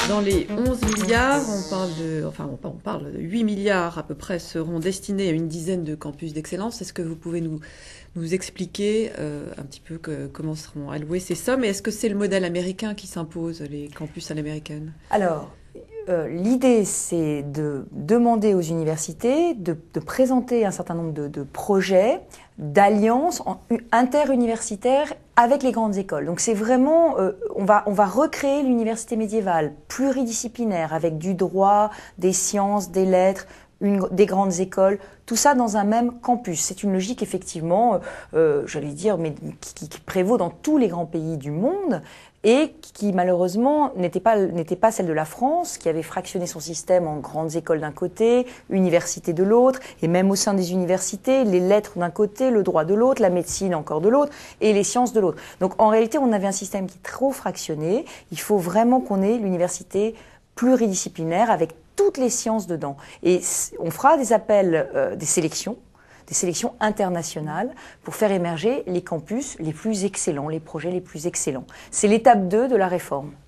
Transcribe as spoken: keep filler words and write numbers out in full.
Dans les onze milliards, on parle de, enfin, on parle de huit milliards à peu près seront destinés à une dizaine de campus d'excellence. Est-ce que vous pouvez nous, nous expliquer euh, un petit peu que, comment seront allouées ces sommes? Et est-ce que c'est le modèle américain qui s'impose, les campus à l'américaine? Alors, euh, l'idée, c'est de demander aux universités de, de présenter un certain nombre de, de projets, d'alliances interuniversitaires avec les grandes écoles. Donc c'est vraiment, euh, on va, on va recréer l'université médiévale pluridisciplinaire avec du droit, des sciences, des lettres, une, des grandes écoles, tout ça dans un même campus. C'est une logique effectivement, euh, j'allais dire, mais qui, qui prévaut dans tous les grands pays du monde et qui malheureusement n'était pas, n'était pas celle de la France, qui avait fractionné son système en grandes écoles d'un côté, universités de l'autre, et même au sein des universités, les lettres d'un côté, le droit de l'autre, la médecine encore de l'autre, et les sciences de l'autre. Donc en réalité, on avait un système qui est trop fractionné. Il faut vraiment qu'on ait l'université pluridisciplinaire avec toutes les sciences dedans. Et on fera des appels, euh, des sélections, des sélections internationales pour faire émerger les campus les plus excellents, les projets les plus excellents. C'est l'étape deux de la réforme.